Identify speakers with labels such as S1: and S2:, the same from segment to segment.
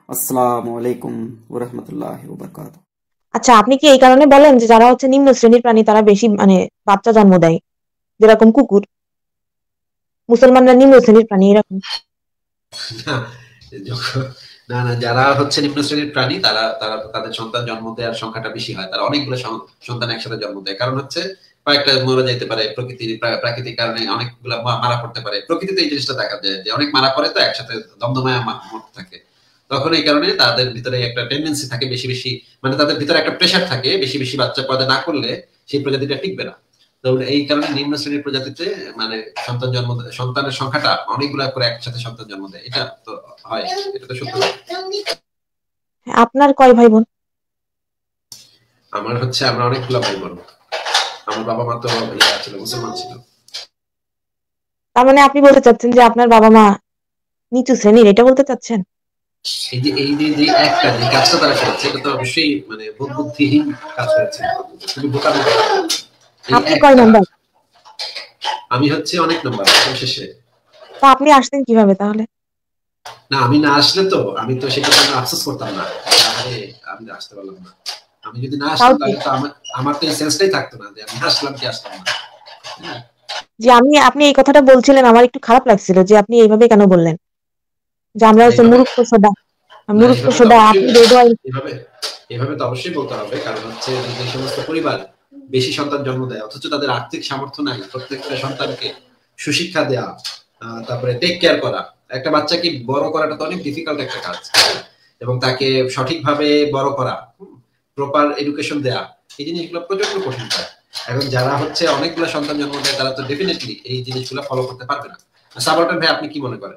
S1: আসসালামু আলাইকুম ওয়া রাহমাতুল্লাহি ওয়া বারাকাতুহু।
S2: আচ্ছা, আপনি কি এই কারণে বলেন যে যারা হচ্ছে নিম্ন শ্রেণীর প্রাণী তারা বেশি বাচ্চা জন্ম দেয়, যেরকম কুকুর? মুসলমানরা নিম্ন শ্রেণীর প্রাণী এরকম?
S3: না, যখন না, না, যারা হচ্ছে নিম্ন শ্রেণীর প্রাণী তারা তারা তাদের সন্তান জন্ম দেওয়ার সংখ্যাটা বেশি হয়। তারা অনেকগুলো সন্তান একসাথে জন্ম দেয়। কারণ হচ্ছে কয়েকটা মারা যাইতে পারে, প্রাকৃতিক কারণে অনেকগুলা মারা পড়তে পারে। প্রকৃতিতে এই জিনিসটা দেখা যায় যে অনেক মারা পড়ে তো একসাথে দমদমায় মরতে থাকে। তখন এই কারণে তাদের ভিতরে একটা টেন্ডেন্সি থাকে বেশি বেশি, মানে তাদের ভিতরে একটা প্রেশার থাকে, বেশি বেশি বাচ্চা পয়দা না করলে সেই প্রজাতিটা টিকবে না। তো এই কারণে নিম্ন শ্রেণীর প্রজাতিতে মানে সন্তানের সংখ্যাটা অনেকগুলা করে একসাথে সন্তান জন্ম দেয়। এটা তো হয়, এটা তো সত্য।
S2: আপনার কয় ভাই বোন?
S3: আমার হচ্ছে আমরা অনেকগুলা ভাই বোন। আমার বাবা মা তো ছিল, মুসলমান ছিল।
S2: তার মানে আপনি বলতে চাচ্ছেন যে আপনার বাবা মা নিচু শ্রেণীর, এটা বলতে চাচ্ছেন?
S3: এই যে একটা যে কাজটা তারা করেছে এটা তো অবশ্যই মানে বুদ্ধিহীন কাজ হয়েছে, খুবই বোকামি। এই
S2: আপনি কয়
S3: একটা,
S2: নাম্বার?
S3: আমি হচ্ছে অনেক নাম্বার শেষে।
S2: তা আপনি আসতেন কিভাবে তাহলে?
S3: না, আমি না আসলে তো আমি তো সেটা জন্য আফসোস করতাম না। আরে আমি আসতে পারলাম না। আমি যদি না
S2: তাও
S3: আসতাম
S2: ঠিক।
S3: তাহলে তো আমার তো এই সেন্সটাই থাকতো না যে আমি আসলাম কি আসলাম না। হ্যাঁ,
S2: যে আপনি এই কথাটা বলছিলেন, আমার একটু খারাপ লাগছিল যে আপনি এইভাবে কেন বললেন, যে আমরা
S3: না,
S2: হচ্ছে
S3: এভাবে
S2: মূর্খ সোডা।
S3: না,
S2: মূর্খ
S3: এভাবে তো
S2: সোডা,
S3: অবশ্যই
S2: আপনি রেডিও।
S3: এভাবে এভাবে তো অবশ্যই বলতে হবে। কারণ হচ্ছে যে সমস্ত পরিবার বেশি সন্তান জন্ম দেয় অথচ তাদের আর্থিক সামর্থ্য নাই প্রত্যেকটা সন্তানকে সুশিক্ষা দেয়া, তারপরে টেক কেয়ার করা। একটা বাচ্চাকে বড় করাটা তো অনেক ডিফিকাল্ট একটা কাজ, এবং তাকে সঠিকভাবে বড় করা, প্রপার এডুকেশন দেয়া, এই জিনিসগুলো প্রচন্ড কঠিন কাজ। এখন যারা হচ্ছে অনেকগুলো সন্তান জন্ম দেয় তারা তো ডেফিনেটলি এই জিনিসগুলো ফলো করতে পারবে না। সাবাল্টান ভাই, আপনি কি মনে করেন?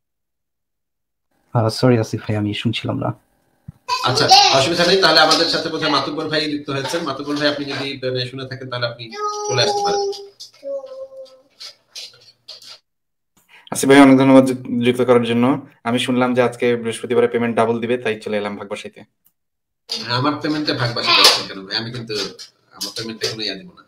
S4: সরি আসিফ ভাই, আমি শুনছিলাম না।
S3: আচ্ছা, অসুবিধা নেই। তাহলে আমাদের সাথে বোধহয় মাতুব্বর ভাই যুক্ত হয়েছেন। মাতুব্বর ভাই, আপনি যদি শুনে থাকেন তাহলে আপনি চলে আসতে পারেন।
S5: আসিফ ভাই, অনেক ধন্যবাদ যুক্ত করার জন্য। আমি শুনলাম যে আজকে বৃহস্পতিবারে পেমেন্ট ডাবল দিবে, তাই চলে এলাম ভাগ বসাইতে।
S3: আমার পেমেন্টে ভাগ বাসা যাচ্ছে কেন ভাই? আমি কিন্তু আমার পেমেন্টে কোনো দিব না।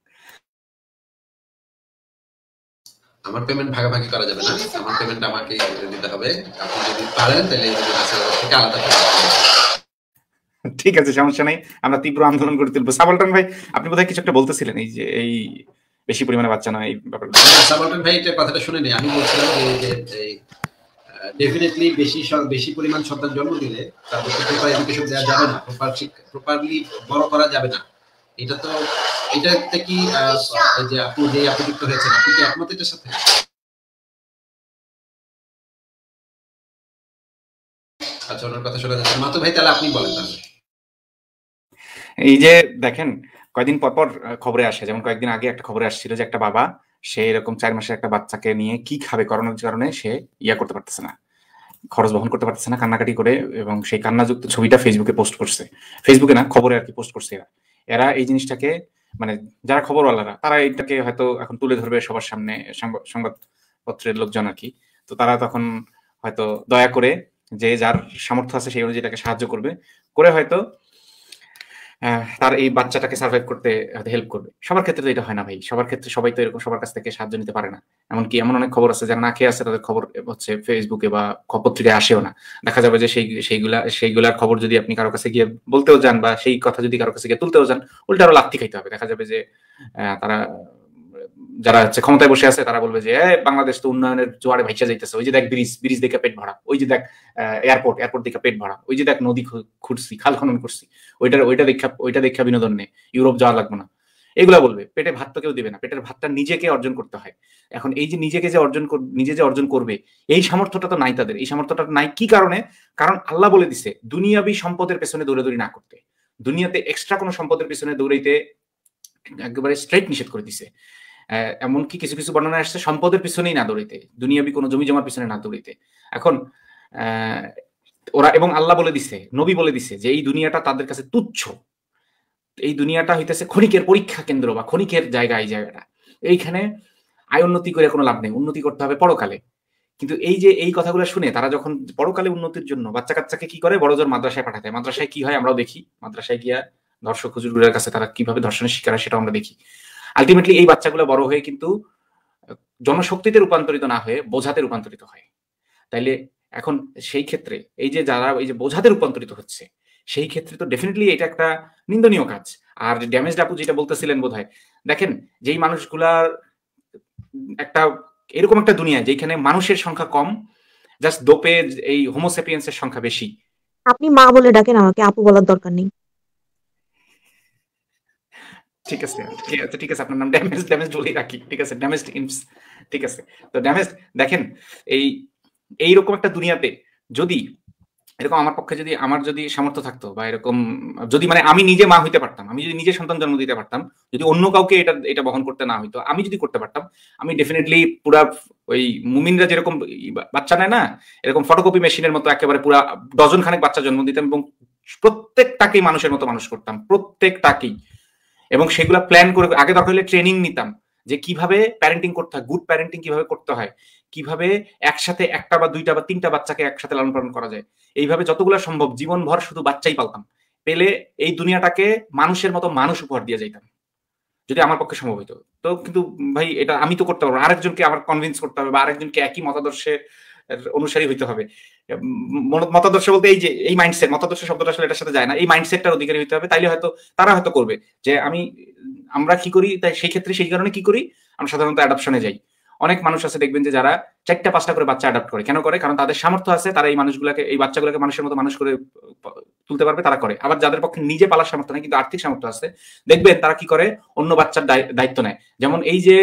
S3: আমার পেমেন্ট ভাগাভাগি করা যাবে না। আমার পেমেন্ট আমাকে দিতে হবে। আপনি যদি পারেন তাহলে থেকে আলাদা করে।
S5: ঠিক আছে, সমস্যা নেই, আমরা তীব্র আন্দোলন করে তুলবো। সাবলটন ভাই, আপনি বোধহয় কিছু একটা বলতেছিলেন, এই যে এই বেশি পরিমাণে বাচ্চা নয় এই ব্যাপারটা।
S3: সাবলটন ভাই, এটা কথাটা শুনে নেই। আমি বলছিলাম যে ডেফিনেটলি বেশি পরিমাণ সন্তান জন্ম দিলে তাদেরকে প্রপার এডুকেশন দেওয়া যাবে না, প্রপারলি বড় করা যাবে না। এটা তো এটাতে কি যে আপনি যুক্ত হয়েছেন, আপনি কি একমত এটার সাথে? আচ্ছা, ওনার কথা শোনা যাচ্ছে। মাতু ভাই, তাহলে আপনি বলেন তাহলে।
S5: এই যে দেখেন, কয়েকদিন পর পর খবরে আসে, যেমন কয়েকদিন আগে একটা খবরে আসছিল যে একটা বাবা, সে এরকম 4 মাসের একটা বাচ্চাকে নিয়ে কি খাবে করোনার কারণে সে করতে পারতেছে না, খরচ বহন করতে পারতেছে না, কান্নাকাটি করে, এবং সেই কান্নাযুক্ত ছবিটা ফেসবুকে পোস্ট করছে। ফেসবুকে না, খবরে আর কি পোস্ট করছে এরা। এরা এই জিনিসটাকে, মানে যারা খবরওয়ালারা, তারা এটাকে হয়তো এখন তুলে ধরবে সবার সামনে, সংবাদপত্রের লোকজন আর কি। তো তারা তখন হয়তো দয়া করে, যে যার সামর্থ্য আছে সেই অনুযায়ী তাকে সাহায্য করবে, করে হয়তো তার এই বাচ্চাটাকে সার্ভাইভ করতে হেল্প করবে। সবার ক্ষেত্রে তো এটা হয় না ভাই, সবার ক্ষেত্রে সবাই তো এরকম সবার কাছ থেকে সাহায্য নিতে পারে না। এমনকি এমন অনেক খবর আছে যারা না খেয়ে আছে, তাদের খবর হচ্ছে ফেসবুকে বা পত্রিকায় আসেও না। দেখা যাবে যে সেইগুলার খবর যদি আপনি কারো কাছে গিয়ে বলতেও যান, বা সেই কথা যদি কারো কাছে গিয়ে তুলতেও যান, উল্টা আরো লাথি খাইতে হবে। দেখা যাবে যে তারা, যারা হচ্ছে ক্ষমতায় বসে আছে, তারা বলবে যে বাংলাদেশ তো উন্নয়নের জোয়ারে ভাইসা যাইতেছে, ওই যে দেখ ব্রিজ দেখে পেট ভরা, ওই যে দেখ এয়ারপোর্ট দেখে পেট ভরা, ওই যে দেখ নদী খুঁড়ছি, খাল খনন করছি, ওইটা দেখা বিনোদন নেই, ইউরোপ যাওয়া লাগবে না। এগুলা বলবে। পেটে ভাত তো কেউ দিবে না, পেটের ভাতটা নিজেকে অর্জন করতে হয়। এখন এই যে নিজে যে অর্জন করবে, এই সামর্থ্যটা তো নাই তাদের। এই সামর্থ্যটা নাই কি কারণে? কারণ আল্লাহ বলে দিছে দুনিয়াবি সম্পদের পেছনে দৌড়াদৌড়ি না করতে, দুনিয়াতে এক্সট্রা কোনো সম্পদের পেছনে দৌড়াইতে একেবারে স্ট্রেট নিষেধ করে দিছে। এমনকি কিছু কিছু বর্ণনা আসছে সম্পদের পিছনেই না দৌড়াইতে, দুনিয়াবি কোনো জমি জমার পিছনে না দৌড়াইতে। এখন ওরা, এবং আল্লাহ বলে দিছে, নবী বলে দিছে যে এই দুনিয়াটা তাদের কাছে তুচ্ছ, এই দুনিয়াটা হইতেছে ক্ষণিকের পরীক্ষা কেন্দ্র বা ক্ষণিকের জায়গা। এই জায়গাটা, এইখানে আয় উন্নতি করে কোনো লাভ নেই, উন্নতি করতে হবে পরকালে। কিন্তু এই যে এই কথাগুলো শুনে তারা যখন পরকালে উন্নতির জন্য বাচ্চা কাচ্চাকে কি করে, বড় জোর মাদ্রাসায় পাঠাতে। মাদ্রাসায় কি হয় আমরাও দেখি, মাদ্রাসায় গিয়া ধর্ষক হুজুরগুলোর কাছে তারা কিভাবে ধর্ষণের শিকার হয় সেটা আমরা দেখি। আলটিমেটলি এই বাচ্চাগুলো বড় হয়ে কিন্তু জনশক্তিতে রূপান্তরিত না হয়ে বোঝাতে রূপান্তরিত হয়। তাইলে এখন সেই ক্ষেত্রে এই যে যারা এই যে বোঝাতে রূপান্তরিত হচ্ছে, সেই ক্ষেত্রে তো ডেফিনেটলি এটা একটা নিন্দনীয় কাজ। আর ড্যামেজ আপু যেটা বলতেছিলেন বোধহয়, দেখেন যেই মানুষগুলার একটা এরকম একটা দুনিয়া যেখানে মানুষের সংখ্যা কম, জাস্ট দোপে এই হোমোসেপিয়েন্সের সংখ্যা বেশি।
S2: আপনি মা বলে ডাকেন, আমাকে আপু বলার দরকার নেই।
S5: ঠিক আছে, ঠিক আছে, আপনার নাম ড্যামেজ, ড্যামেজ বলেই রাখি, ঠিক আছে, ড্যামেজ ইনস, ঠিক আছে। তো ড্যামেজ দেখেন এইরকম একটা দুনিয়াতে যদি এরকম আমার পক্ষে যদি আমার যদি সামর্থ্য থাকতো বা এরকম যদি মানে আমি নিজে মা হইতে পারতাম, আমি যদি নিজে সন্তান জন্ম দিতে পারতাম, যদি অন্য কাউকে এটা বহন করতে না হইতো, আমি যদি করতে পারতাম, আমি ডেফিনেটলি পুরা ওই মুমিনরা যেরকম বাচ্চা নেয় না, এরকম ফটোকপি মেশিনের মতো একেবারে পুরা ডজন খানেক বাচ্চা জন্ম দিতাম এবং প্রত্যেকটাকেই মানুষের মতো মানুষ করতাম, প্রত্যেকটাকেই। এবং সেগুলা প্ল্যান করে আগে দরকার হলে ট্রেনিং নিতাম যে কিভাবে প্যারেন্টিং করতে হয়, গুড প্যারেন্টিং কিভাবে করতে হয়, কিভাবে একসাথে একটা বা দুইটা বা তিনটা বাচ্চাকে একসাথে লালন পালন করা যায়, এইভাবে যতগুলো সম্ভব জীবনভর শুধু বাচ্চাই পালতাম, পেলে এই দুনিয়াটাকে মানুষের মতো মানুষ উপহার দিয়ে যাইতাম যদি আমার পক্ষে সম্ভব হইতো। তো কিন্তু ভাই এটা আমি তো করতে পারবো, আরেকজনকে আমার কনভিন্স করতে হবে বা আরেকজনকে একই মতাদর্শে অনুসারী হইতে হবে। মতাদর্শ বলতে এই যে এই মাইন্ডসেট, মতাদর্শ শব্দটা আসলে এটার সাথে যায় না, এই মাইন্ডসেটটার অধিকারী হইতে হবে, তাইলে হয়তো তারা হয়তো করবে। যে আমরা কি করি, তাই সেই ক্ষেত্রে সেই কারণে কি করি, আমরা সাধারণত অ্যাডাপশনে যাই। অনেক মানুষ আছে দেখবেন যে যারা 4টা-5টা করে বাচ্চা অ্যাডাপ্ট করে। কেন করে? কারণ তাদের সামর্থ্য আছে, তারা এই মানুষগুলোকে, এই বাচ্চাগুলোকে মানুষের মতো মানুষ করে তুলতে পারবে, তারা করে। আবার যাদের পক্ষে নিজে পালার সামর্থ্য নেই কিন্তু আর্থিক সামর্থ্য আছে, দেখবেন তারা কি করে, অন্য বাচ্চার দায়িত্ব নেয়। যেমন এই যে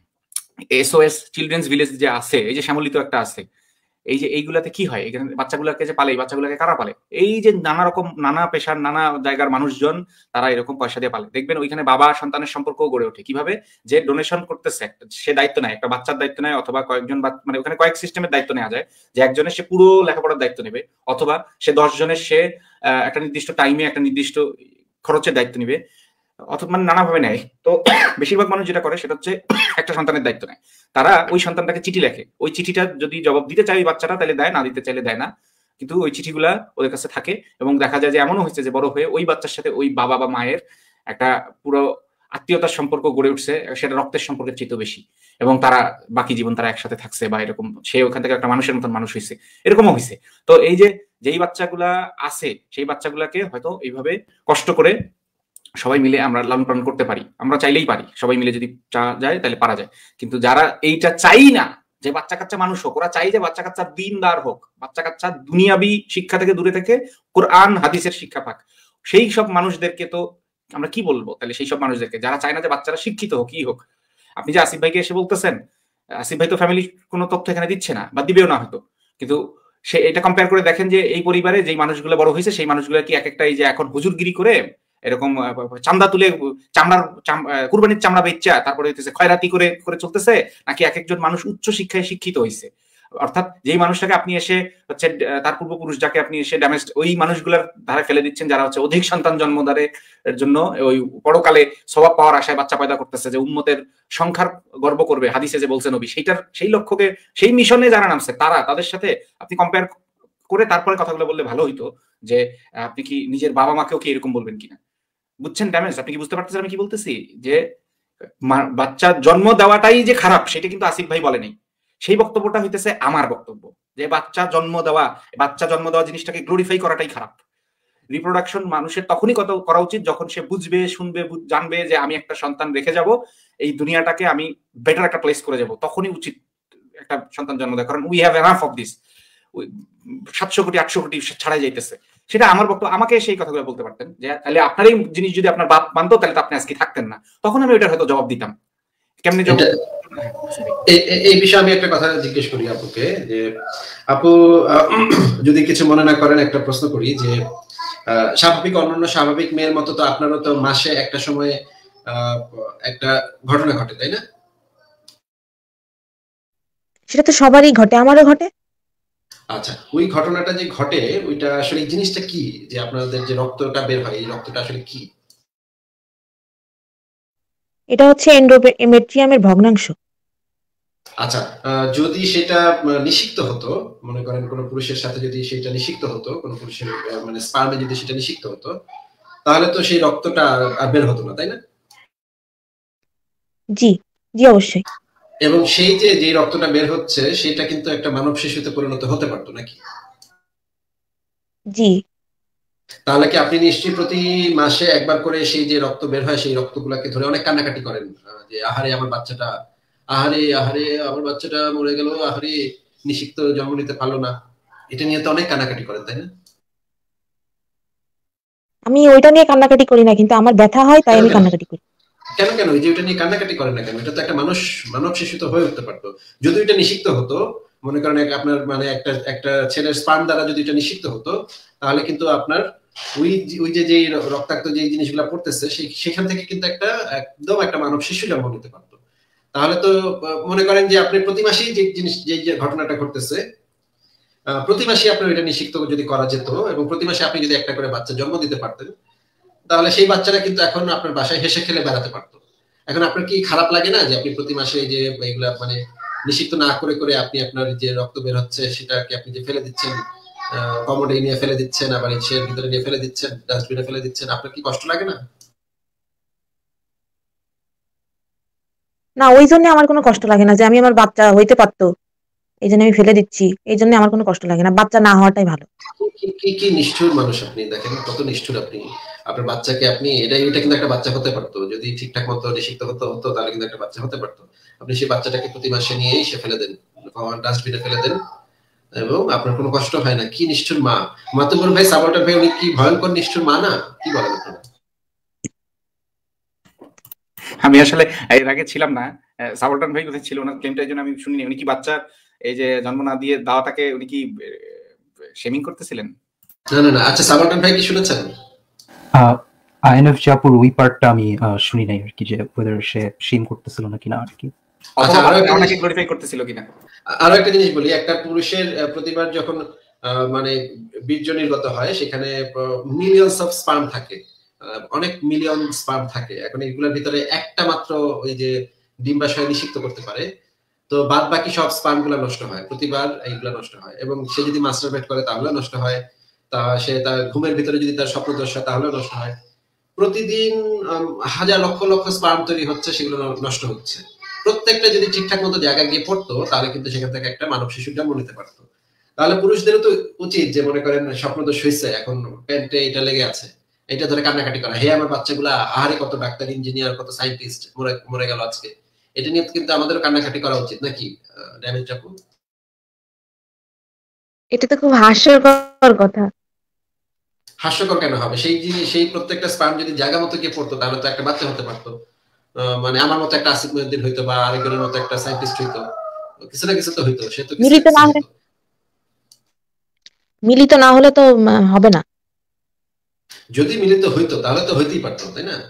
S5: SOS চিলড্রেন্স ভিলেজ যে আছে, এই যে শ্যামলিত একটা আছে, এই যে এইগুলাতে কি হয়, এখানে বাচ্চাগুলোকে যে পালে, এই বাচ্চাগুলোকে কারা পালে? এই যে নানা রকম নানা পেশার নানা জায়গার মানুষজন তারা এরকম পয়সা দিয়ে পালে। দেখবেন ওইখানে বাবা সন্তানের সম্পর্ক গড়ে ওঠে কিভাবে, যে ডোনেশন করতেছে সে দায়িত্ব নেয়, একটা বাচ্চার দায়িত্ব নেয়, অথবা কয়েকজন মানে ওখানে কয়েক সিস্টেমের দায়িত্ব নেওয়া যায়, যে একজনের সে পুরো লেখাপড়ার দায়িত্ব নেবে, অথবা সে 10 জনের সে একটা নির্দিষ্ট টাইমে একটা নির্দিষ্ট খরচের দায়িত্ব নিবে, অথবা মানে নানাভাবে নেয়। তো বেশিরভাগ মানুষ যেটা করে সেটা হচ্ছে একটা সন্তানের দায়িত্ব নেয়, তারা ওই সন্তানটাকে চিঠি লেখে, ওই চিঠিটা যদি জবাব দিতে চায় ওই বাচ্চাটা তাহলে দেয়, না দিতে চাইলে দেয় না, কিন্তু ওই চিঠিগুলা ওদের কাছে থাকে। এবং দেখা যায় যে এমনও হয়েছে যে বড় হয়ে ওই বাচ্চার সাথে ওই বাবা বা মায়ের একটা পুরো আত্মীয়তার সম্পর্ক গড়ে উঠছে, সেটা রক্তের সম্পর্কের চেয়ে বেশি, এবং তারা বাকি জীবন তারা একসাথে থাকছে, বা এরকম সে ওখান থেকে একটা মানুষের মতন মানুষ হয়েছে, এরকমও হয়েছে। তো এই যে যেই বাচ্চাগুলা আছে সেই বাচ্চাগুলাকে হয়তো এইভাবে কষ্ট করে সবাই মিলে আমরা লালন পালন করতে পারি, আমরা চাইলেই পারি, সবাই মিলে যদি যায় তাহলে পারা যায়। কিন্তু যারা এইটা চাই না যে বাচ্চা কাচ্চা মানুষ হোক, ওরা চাই যে বাচ্চা কাচ্চা দিনদার হোক, বাচ্চা কাচ্চা দুনিয়াবি শিক্ষা থেকে দূরে থেকে কোরআন হাদিসের শিক্ষা পাক, সেই সব মানুষদেরকে তো আমরা কি বলবো তাহলে? সেই সব মানুষদেরকে যারা চায় না যে বাচ্চারা শিক্ষিত হোক, কি হোক। আপনি যে আসিফ ভাইকে এসে বলতেছেন, আসিফ ভাই তো ফ্যামিলি কোনো তথ্য এখানে দিচ্ছে না বা দিবেও না হয়তো, কিন্তু সে এটা কম্পেয়ার করে দেখেন যে এই পরিবারে যেই মানুষগুলো বড় হয়েছে সেই মানুষগুলো কি এক একটা এই যে এখন হুজুরগিরি করে এরকম চামড়া তুলে কুরবানির চামড়া বেচা তারপরে হইতেছে খয়রাতি করে করে চলতেছে, নাকি এক একজন মানুষ উচ্চ শিক্ষায় শিক্ষিত হয়েছে? অর্থাৎ যেই মানুষটাকে আপনি এসে হচ্ছে তার পূর্বপুরুষ যাকে আপনি এসে ড্যামেজ ওই মানুষগুলোর ধারে ফেলে দিচ্ছেন, যারা হচ্ছে অধিক সন্তান জন্মদারের জন্য ওই পরকালে স্বভাব পাওয়ার আশায় বাচ্চা পয়দা করতেছে, যে উম্মতের সংখ্যার গর্ব করবে, হাদিসে যে বলছে নবী, সেই লক্ষ্যকে সেই মিশনে যারা নামছে তাদের সাথে আপনি কম্পেয়ার করে তারপরে কথাগুলো বললে ভালো হইতো, যে আপনি কি নিজের বাবা মাকেও কি এরকম বলবেন কিনা। বুঝছেন ড্যামেজ? আপনি কি বুঝতে পারতেছেন আমি কি বলতেছি? যে বাচ্চা জন্ম দেওয়াটাই যে খারাপ সেটা কিন্তু আসিফ ভাই বলেনি, সেই বক্তব্যটা হইতেছে আমার বক্তব্য, যে বাচ্চা জন্ম দেওয়া জিনিসটাকে গ্লোরিফাই করাটাই খারাপ। রিপ্রোডাকশন মানুষের তখনই করা উচিত যখন সে বুঝবে, শুনবে, জানবে যে আমি একটা সন্তান রেখে যাব, এই দুনিয়াটাকে আমি বেটার একটা প্লেস করে যাব, তখনই উচিত একটা সন্তান জন্ম দেওয়া। কারণ we have enough of this, 700 crore 800 কোটি ছাড়াই যাইতেছে। সেটা আমার বক্তব্য, আমাকে সেই কথাগুলো বলতে পারতেন যে তাহলে আপনার এই জিনিস যদি আপনার বাপ মানতো তাহলে তো আপনি আজকে থাকতেন না, তখন আমি ওইটার হয়তো জবাব দিতাম। কেমনে জবাব?
S3: এই বিষয়ে আমি একটা কথা জিজ্ঞেস করি আপুকে, যে আপু যদি কিছু মনে না করেন একটা প্রশ্ন করি, যে স্বাভাবিক অন্যান্য স্বাভাবিক মেয়ের মতো তো আপনারও তো মাসে একটা সময় একটা ঘটনা ঘটে, তাই না?
S2: সেটা তো সবারই ঘটে, আমারও ঘটে।
S3: আচ্ছা, ওই ঘটনাটা যে ঘটে ওইটা আসলে জিনিসটা কি, যে আপনাদের যে রক্তটা বের হয় এই রক্তটা আসলে কি?
S2: এটা হচ্ছে এন্ডোমেট্রিয়ামের ভগ্নাংশ।
S3: আচ্ছা, যদি সেটা নিষিক্ত হতো, মনে করেন কোন পুরুষের সাথে যদি সেটা নিষিক্ত হতো, কোন পুরুষের মানে স্পার্মে যদি সেটা নিষিক্ত হতো, তাহলে তো সেই রক্তটা আর বের হতো না, তাই না?
S2: জি জি অবশ্যই।
S3: এবং সেই যে রক্তটা বের হচ্ছে সেটা কিন্তু একটা মানব শিশুতে পরিণত হতে পারতো নাকি?
S2: জি।
S3: তাহলে কি আপনি নিশ্চয়ই প্রতি মাসে একবার করে সেই যে রক্ত বের হয় সেই রক্তগুলাকে ধরে অনেক কান্নাকাটি করেন, যে আহারে আমার বাচ্চাটা, আহারে আহারে আমার বাচ্চাটা মরে গেল, আহারে নিষিক্ত জন্ম নিতে পারলো না, এটা নিয়ে তো অনেক কান্নাকাটি করেন, তাই না?
S2: আমি ওইটা নিয়ে কান্নাকাটি করি না, কিন্তু আমার ব্যথা হয় তাই আমি কান্নাকাটি করি।
S3: কেন কেন এই যে ওইটা নিয়ে কান্নাকাটি করেন না কেন? এটা তো একটা মানব শিশু তো হয়ে উঠতে পারতো। যদি এটা নিষিক্ত হতো, মনে করেন আপনার মানে একটা ছেলের স্পার্ম দ্বারা যদি এটা নিষিক্ত হতো, তাহলে কিন্তু আপনার ওই যে রক্তাক্ত যে জিনিসগুলো পড়তেছে সেখান থেকে কিন্তু একদম একটা মানব শিশু জন্ম নিতে পারতো। তাহলে তো মনে করেন যে আপনি প্রতি মাসেই যে ঘটনাটা ঘটতেছে, প্রতি মাসে আপনার এটা নিষিক্ত যদি করা যেত এবং প্রতি মাসে আপনি যদি একটা করে বাচ্চা জন্ম দিতে পারতেন, তাহলে সেই বাচ্চারা কিন্তু এখন আপনার বাসায় হেসে খেলে বেড়াতে পারতো। এখন আপনার কি খারাপ লাগে না যে আপনি প্রতি মাসে যে এগুলা মানে নিষিক্ত না করে করে আপনি আপনার যে রক্ত বের হচ্ছে সেটাকে আপনি যে ফেলে দিচ্ছেন, কমোডে নিয়ে ফেলে দিচ্ছেন, আবার এর ভিতরে নিয়ে ফেলে দিচ্ছেন, ডাস্টবিনে ফেলে দিচ্ছেন, আপনার কি কষ্ট লাগে না?
S2: না, ওই জন্য আমার কোনো কষ্ট লাগে না যে আমি আমার বাচ্চা হইতে পারতো এই জন্য আমি ফেলে দিচ্ছি, এই জন্য আমার কোনো কষ্ট লাগে না। বাচ্চা না হওয়াটাই ভালো।
S3: কি নিষ্ঠুর মানুষ আপনি! দেখেন কত নিষ্ঠুর আপনি। আপনার বাচ্চাকে আপনি এটা কিন্তু একটা বাচ্চা হতে পারতো, যদি ঠিকঠাক মতো নিষিক্ত হতো তাহলে কিন্তু একটা বাচ্চা হতে পারতো। আপনি সেই বাচ্চাটাকে প্রতি মাসে নিয়ে এসে ফেলে দেন, ডাস্টবিনে ফেলে দেন, এবং আপনার কোনো কষ্ট হয় না। কি নিষ্ঠুর মা! মাতুবর ভাই, সাবলটার ভাই, উনি কি ভয়ঙ্কর নিষ্ঠুর মা না? কি বলেন আপনারা?
S5: আমি আসলে এর আগে ছিলাম না, সাবলটান ভাই কোথায় ছিল, ওনার ক্লেমটার জন্য আমি শুনিনি। উনি কি বাচ্চার এই যে জন্ম না দিয়ে দাওয়াটাকে উনি কি শেমিং করতেছিলেন?
S3: না। আচ্ছা, সাবলটান ভাই কি শুনেছেন?
S4: আইএনএফ জাপুর ওই পার্টটা আমি শুনি নাই আর কি, যে ওয়েদার সে শেম করতেছিল নাকি না আর কি।
S5: আচ্ছা, ওনাকে গ্লোরিফাই করতেছিল কিনা।
S3: আরো একটা জিনিস বলি, একটা পুরুষের প্রতিবার যখন মানে বীর্য নির্গত হয় সেখানে মিলিয়নস অফ স্পার্ম থাকে, অনেক মিলিয়ন স্পার্ম থাকে। এখন এগুলোর ভিতরে একটা মাত্র ওই যে ডিম্বাশয় নিষিক্ত করতে পারে, তো বাদ বাকি সব স্পার্ম গুলা নষ্ট হয়, প্রতিবার এইগুলা নষ্ট হয়। এবং সে যদি মাস্টারবেট করে তাহলে নষ্ট হয়, সে তার ঘুমের ভিতরে যদি তার স্বপ্নদশা তাহলে নষ্ট হয়। প্রতিদিন হাজার লক্ষ লক্ষ স্পার্ম তৈরি হচ্ছে, সেগুলো নষ্ট হচ্ছে। প্রত্যেকটা যদি ঠিকঠাক মতো জায়গায় গিয়ে পড়তো তাহলে কিন্তু সেখান থেকে একটা মানব শিশুর জন্ম নিতে পারতো। তাহলে পুরুষদেরও তো উচিত যে মনে করেন স্বপ্নদোষ হয়েছে, এখন প্যান্টে এটা লেগে আছে, এটা ধরে কান্নাকাটি করা, হে আমার বাচ্চাগুলা, আহারে কত ডাক্তার, ইঞ্জিনিয়ার, কত সায়েন্টিস্ট মরে গেল আজকে, এটা নিয়ে কিন্তু আমাদেরও কান্নাকাটি করা উচিত নাকি ড্যামেজ আপু?
S2: এটা তো খুব হাস্যকর কথা।
S3: হাস্যকর কেন হবে? সেই প্রত্যেকটা স্পার্ম যদি জায়গা মতো গিয়ে পড়তো তাহলে তো একটা বাচ্চা হতে পারতো। মানে আমার মতো একটা আসিফ মহিউদ্দিন হইতো, বা আরেকজনের মতো একটা সায়েন্টিস্ট হইতো, কিছু না কিছু তো হইতো। সে তো
S2: মিলিত না হলে তো হবে না।
S3: যদি মিলিত হইতো তাহলে তো হইতেই পারতো, তাই না?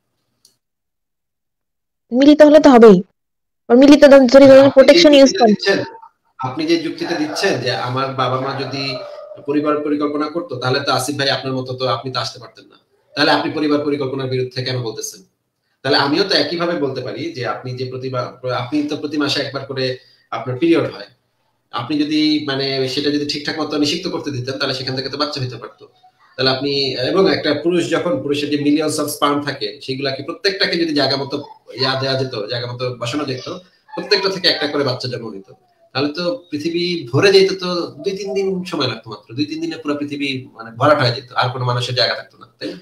S2: মিলিত হলে তো হবেই। মিলিত যদি প্রোটেকশন ইউজ করেন,
S3: আপনি যে যুক্তিটা দিচ্ছেন যে আমার বাবা মা যদি পরিবার পরিকল্পনা করতো তাহলে তো আসিফ ভাই আপনার মতো তো আপনি তো আসতে পারতেন না, তাহলে আপনি পরিবার পরিকল্পনার বিরুদ্ধে কেন বলতেছেন? তাহলে আমিও তো একইভাবে বলতে পারি যে আপনি তো প্রতি মাসে একবার করে আপনার পিরিয়ড হয়, আপনি যদি মানে সেটা যদি ঠিকঠাক মতো নিষিক্ত করতে দিতেন তাহলে সেখান থেকে তো বাচ্চা হতে পারতো। তাহলে আপনি, এবং একটা পুরুষ যখন, পুরুষের যে মিলিয়নস অফ স্পার্ম থাকে সেগুলাকে প্রত্যেকটাকে যদি জায়গা মতো দেওয়া যেত, জায়গা মতো বসানো যেত, প্রত্যেকটা থেকে একটা করে বাচ্চা জন্ম নিত, তাহলে তো পৃথিবী ভরে যেত। তো 2-3 দিন সময় লাগতো, মাত্র 2-3 দিনে পুরো পৃথিবী মানে ভরাট হয়ে যেত, আর কোনো মানুষের জায়গা থাকতো না, তাই না?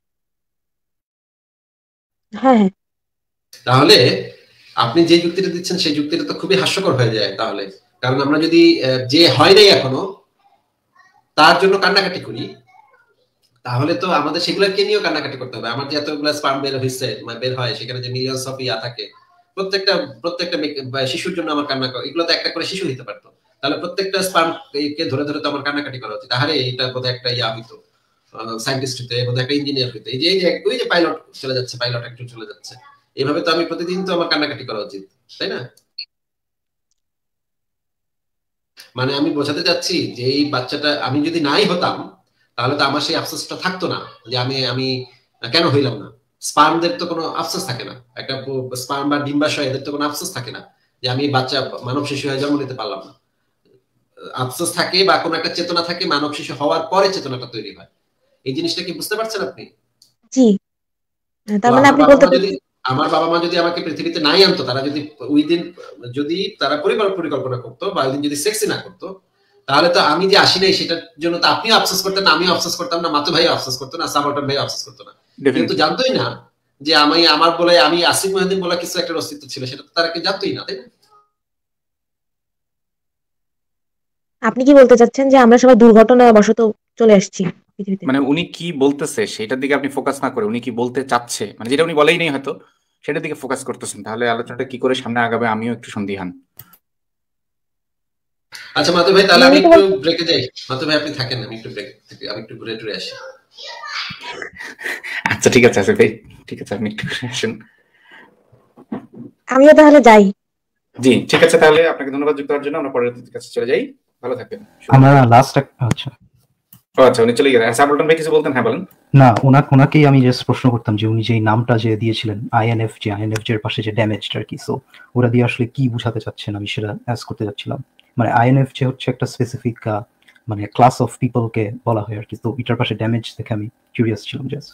S2: হ্যাঁ।
S3: তাহলে আপনি যে যুক্তিটা দিচ্ছেন সেই যুক্তিটা তো খুবই হাস্যকর হয়ে যায়। তাহলে কারণ আমরা যদি যে হয় নাই এখনো তার জন্য কান্নাকাটি করি, তাহলে তো আমাদের সেগুলোকে নিয়েও কান্নাকাটি করতে হবে। আমার যে এতগুলো স্পার্ম বের হয় সেখানে যে মিলিয়নস অফ থাকে, প্রত্যেকটা শিশুর জন্য আমার কান্না করে, এগুলো তো একটা করে শিশু হইতে পারতো। তাহলে প্রত্যেকটা স্পার্ম কে ধরে ধরে তো আমার কান্নাকাটি করা উচিত। আরে এটা বোধহয় একটা হইতো, সায়েন্টিস্ট হইতো, বোধহয় একটা ইঞ্জিনিয়ার হইতো, এই যে ওই যে পাইলট চলে যাচ্ছে, পাইলট একটু চলে যাচ্ছে, এইভাবে তো আমি প্রতিদিন তো আমার কান্নাকাটি করা উচিত, তাই না? মানে আমি বোঝাতে চাচ্ছি যে এই বাচ্চাটা আমি যদি নাই হতাম তাহলে তো আমার সেই আফসোসটা থাকতো না যে আমি কেন হইলাম না। স্পার্মদের তো কোনো আফসোস থাকে না, একটা স্পার্ম বা ডিম্বাশয় এদের তো কোনো আফসোস থাকে না যে আমি বাচ্চা মানব শিশু হয়ে জন্ম নিতে পারলাম না। আফসোস থাকে বা কোনো একটা চেতনা থাকে, মানব শিশু হওয়ার পরে চেতনাটা তৈরি হয়। এই জিনিসটা কি বুঝতে পারছেন আপনি?
S2: জি। তার মানে আপনি বলতে
S3: আমার বাবা মা যদি আমাকে পৃথিবীতে নাই আনতো, তারা যদি উইদিন যদি তারা পরিকল্পনা করতো বা ওইদিন যদি সেক্সই না করতো, তাহলে তো আমি যে আসি নাই সেটার জন্য তো আপনিও আফসোস করতেন না, আমিও আফসোস করতাম না, মাতু ভাই আফসোস করতো না, সাবলটন ভাই আফসোস করতো না। কিন্তু জানতোই না যে আমার বলে আমি আসিফ মহিউদ্দিন বলা কিছু একটা অস্তিত্ব ছিল, সেটা তো তারা কেউ জানতোই না, তাই না?
S2: আপনি কি বলতে চাচ্ছেন যে আমরা সবাই দুর্ঘটনাবশত চলে আসছি পৃথিবীতে?
S5: মানে উনি কি বলতেছে সেটার দিকে আপনি ফোকাস না করে উনি কি বলতে চাচ্ছে, মানে যেটা উনি বলেই নেই হয়তো, সেটার দিকে ফোকাস করতেছেন, তাহলে আলোচনাটা কি করে সামনে আগাবে আমিও একটু সন্দিহান।
S3: আচ্ছা মাতু ভাই, তাহলে আমি একটু ব্রেকে যাই। মাতু ভাই আপনি থাকেন, আমি একটু ব্রেক থেকে আমি একটু ঘুরে টুরে আসি।
S5: আচ্ছা ঠিক আছে আসিফ ভাই, ঠিক আছে আপনি একটু ঘুরে আসেন।
S2: আমিও তাহলে যাই।
S5: জি ঠিক আছে, তাহলে আপনাকে ধন্যবাদ যুক্ত হওয়ার জন্য। আমরা পরের কাছে চলে যাই, ভালো থাকবেন।
S4: আমরা লাস্ট আচ্ছা
S5: আচ্ছা উনি চলে গেলেন। সাবলটন ভাই কিছু বলতেন? হ্যাঁ বলেন।
S4: না, ওনাকেই আমি জাস্ট প্রশ্ন করতাম যে উনি যে নামটা যে দিয়েছিলেন আইএনএফ, যে আইএনএফ এর পাশে যে ড্যামেজড আর কি, সো ওরা দিয়ে আসলে কি বুঝাতে চাচ্ছেন, আমি সেটা অ্যাস করতে যাচ্ছিলাম। মানে আইএনএফ যে হচ্ছে একটা স্পেসিফিক মানে ক্লাস অফ পিপলকে বলা হয় আর কি, তো এটার পাশে ড্যামেজ দেখে আমি কিউরিয়াস ছিলাম জাস্ট।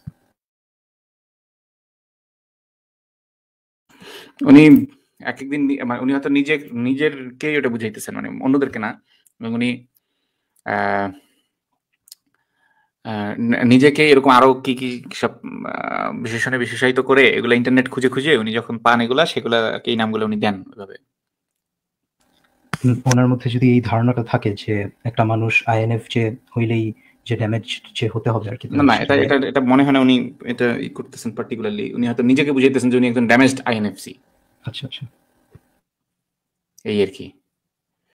S5: উনি এক একদিন মানে উনি হয়তো নিজেরকেই ওটা বুঝাইতেছেন, মানে অন্যদেরকে না। এবং উনি নিজেকে এরকম আরো কি কি সব বিশেষণে বিশেষায়িত করে এগুলা ইন্টারনেট খুঁজে খুঁজে উনি যখন পান এগুলা, সেগুলা এই নামগুলো উনি দেন ওইভাবে।
S4: ওনার মধ্যে যদি এই ধারণাটা থাকে যে একটা মানুষ আইএনএফ যে হইলেই যে ড্যামেজ যে হতে হবে আর কি,
S5: না এটা মনে হয় না উনি এটা ই করতেছেন পার্টিকুলারলি। উনি হয়তো নিজেকে বুঝাইতেছেন যে উনি একজন ড্যামেজড আইএনএফসি।
S4: আচ্ছা আচ্ছা,
S5: এই আর কি।